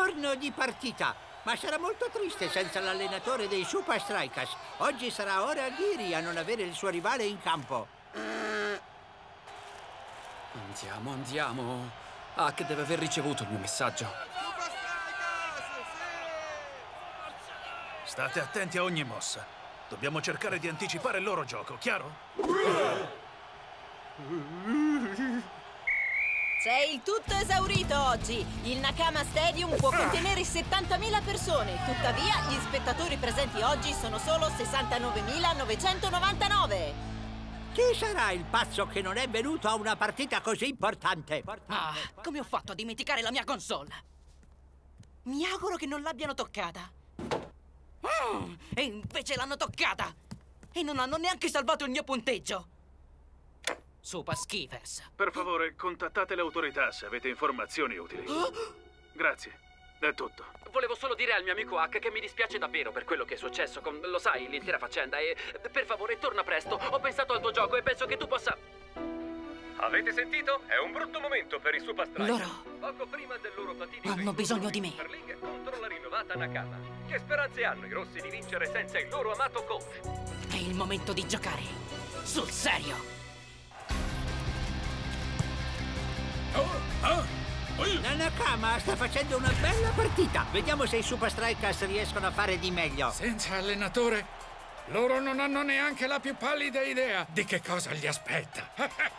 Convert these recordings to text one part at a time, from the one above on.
Giorno di partita, ma sarà molto triste senza l'allenatore dei Super Strikers. Oggi sarà ora Giri a non avere il suo rivale in campo. Andiamo. Huck deve aver ricevuto il mio messaggio. State attenti a ogni mossa. Dobbiamo cercare di anticipare il loro gioco, chiaro? Sei il tutto esaurito oggi! Il Nakama Stadium può contenere 70.000 persone, tuttavia gli spettatori presenti oggi sono solo 69.999! Chi sarà il pazzo che non è venuto a una partita così importante? Come ho fatto a dimenticare la mia console? Mi auguro che non l'abbiano toccata. E invece l'hanno toccata! E non hanno neanche salvato il mio punteggio! Super Skivers. Per favore, contattate le autorità se avete informazioni utili. Grazie, è tutto. Volevo solo dire al mio amico Huck che mi dispiace davvero per quello che è successo con, lo sai, l'intera faccenda e per favore torna presto. Ho pensato al tuo gioco e penso che tu possa... Avete sentito? È un brutto momento per i Super Strikers. Loro Poco prima del loro fatidico hanno bisogno di me. Super League contro la rinnovata Nakama. Che speranze hanno i rossi di vincere senza il loro amato coach? È il momento di giocare. Sul serio. La Nakama sta facendo una bella partita. Vediamo se i Super Strikers riescono a fare di meglio. Senza allenatore, loro non hanno neanche la più pallida idea di che cosa gli aspetta.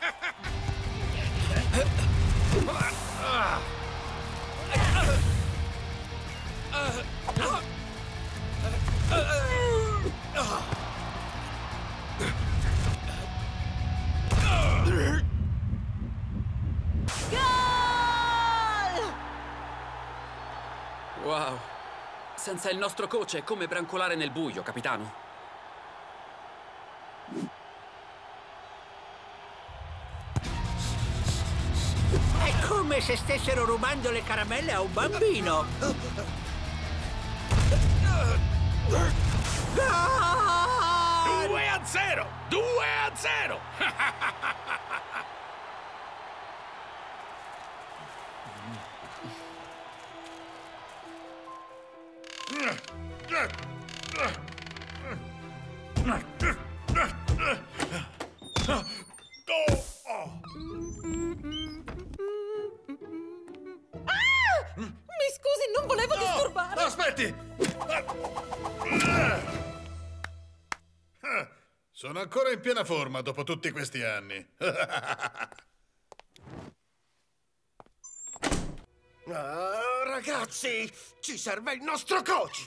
Wow. Senza il nostro coach è come brancolare nel buio, capitano. È come se stessero rubando le caramelle a un bambino. Gol! 2-0! 2-0! Mi scusi, non volevo disturbare! Aspetti! Sono ancora in piena forma dopo tutti questi anni. Ragazzi, ci serve il nostro coach!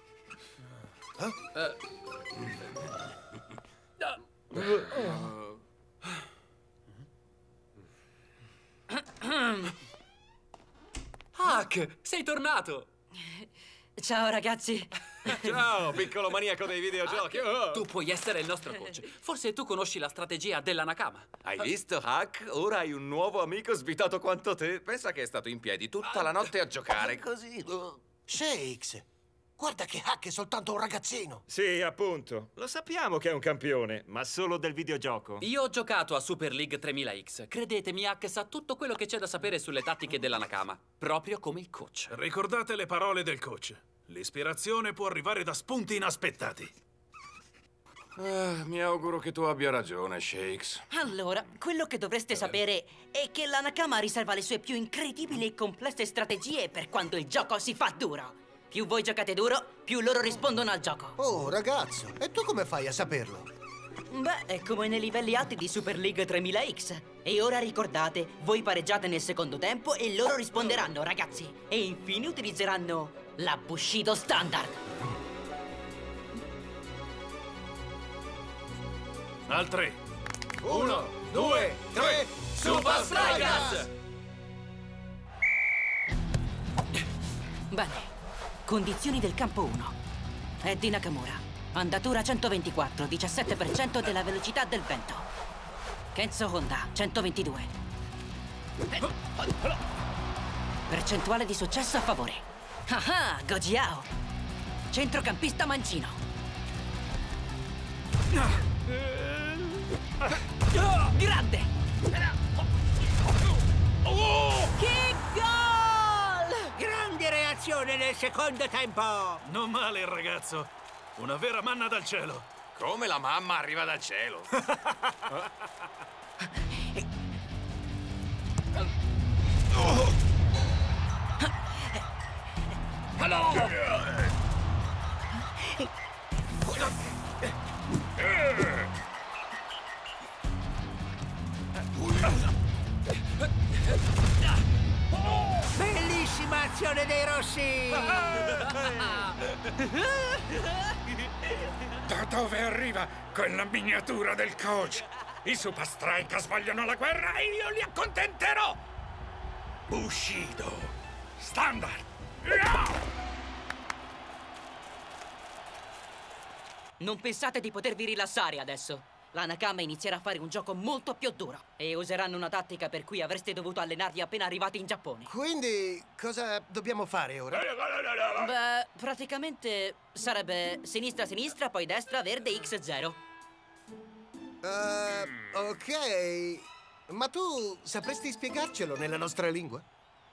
Huck, sei tornato! Ciao ragazzi! Ciao, piccolo maniaco dei videogiochi. Tu puoi essere il nostro coach. Forse tu conosci la strategia della Nakama. Hai visto, Huck? Ora hai un nuovo amico svitato quanto te. Pensa che è stato in piedi tutta la notte a giocare così. Shakes, guarda che Huck è soltanto un ragazzino. Sì, appunto. Lo sappiamo che è un campione, ma solo del videogioco. Io ho giocato a Super League 3000X. Credetemi, Huck sa tutto quello che c'è da sapere sulle tattiche della Nakama. Proprio come il coach. Ricordate le parole del coach. L'ispirazione può arrivare da spunti inaspettati. Mi auguro che tu abbia ragione, Shakes. Allora, quello che dovreste sapere è che la Nakama riserva le sue più incredibili e complesse strategie per quando il gioco si fa duro. Più voi giocate duro, più loro rispondono al gioco. Oh, ragazzo, e tu come fai a saperlo? Beh, è come nei livelli alti di Super League 3000X. E ora ricordate, voi pareggiate nel secondo tempo e loro risponderanno, ragazzi. E infine utilizzeranno la Bushido Standard. Al 3. 1, 2, 3, Super Strikers! Bene, condizioni del campo 1. Eddie Nakamura, andatura 124, 17% della velocità del vento. Kenzo Honda, 122. Percentuale di successo a favore. Ah, Gojiao, centrocampista mancino. Grande! Che gol! Grande reazione! azione nel secondo tempo! Non male il ragazzo. Una vera manna dal cielo. Come la mamma arriva dal cielo? Bellissima azione dei rossi! Da dove arriva quella miniatura del coach? I Super Strikers vogliono la guerra e io li accontenterò! Bushido! Standard! Non pensate di potervi rilassare adesso. La Nakama inizierà a fare un gioco molto più duro e useranno una tattica per cui avreste dovuto allenarvi appena arrivati in Giappone. Quindi, cosa dobbiamo fare ora? Beh, praticamente sarebbe sinistra, poi destra, verde, X0. Ok. Ma tu sapresti spiegarcelo nella nostra lingua?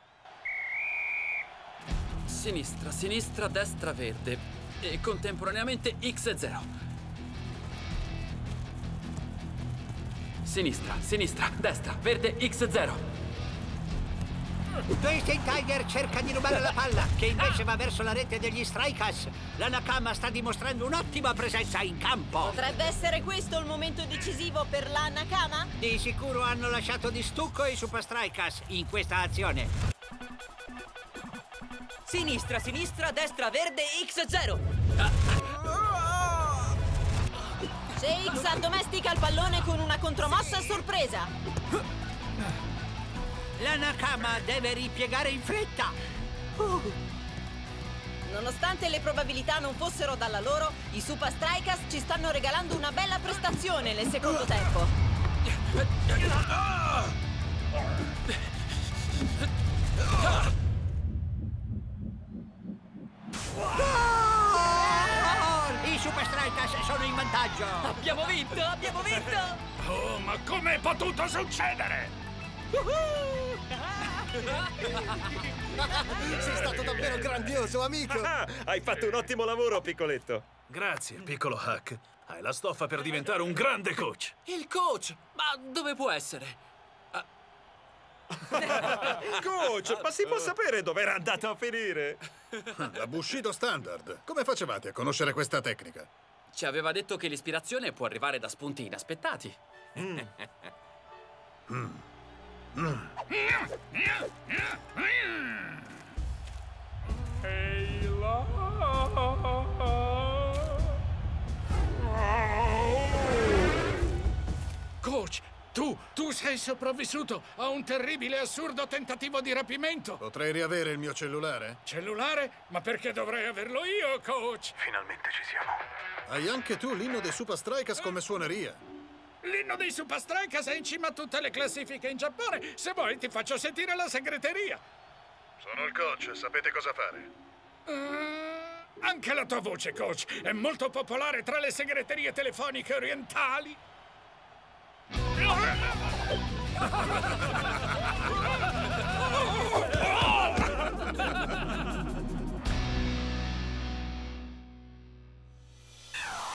Sinistra, destra, verde. E contemporaneamente X0. Sinistra, destra, verde, X0. Twisting Tiger cerca di rubare la palla, che invece va verso la rete degli Strikers. La Nakama sta dimostrando un'ottima presenza in campo. Potrebbe essere questo il momento decisivo per la Nakama? Di sicuro hanno lasciato di stucco i Super Strikers in questa azione. Sinistra, destra, verde, X0. Se X addomestica il pallone con una contromossa a sorpresa. La Nakama deve ripiegare in fretta. Nonostante le probabilità non fossero dalla loro, i Super Strikers ci stanno regalando una bella prestazione nel secondo tempo. I Super Strikers sono in vantaggio. Abbiamo vinto! Oh, ma com'è potuto succedere? Sei stato davvero grandioso, amico! Hai fatto un ottimo lavoro, piccoletto. Grazie, piccolo Huck. Hai la stoffa per diventare un grande coach. Il coach! Ma dove può essere? Coach, ma si può sapere dove era andato a finire? La Bushido Standard. Come facevate a conoscere questa tecnica? Ci aveva detto che l'ispirazione può arrivare da spunti inaspettati. Coach, tu sei sopravvissuto a un terribile e assurdo tentativo di rapimento. Potrei riavere il mio cellulare? Cellulare? Ma perché dovrei averlo io, coach? Finalmente ci siamo. Hai anche tu l'inno dei Super Strikers come suoneria. L'inno dei Super Strikers è in cima a tutte le classifiche in Giappone. Se vuoi ti faccio sentire la segreteria. Sono il coach, sapete cosa fare? Anche la tua voce, coach, è molto popolare tra le segreterie telefoniche orientali.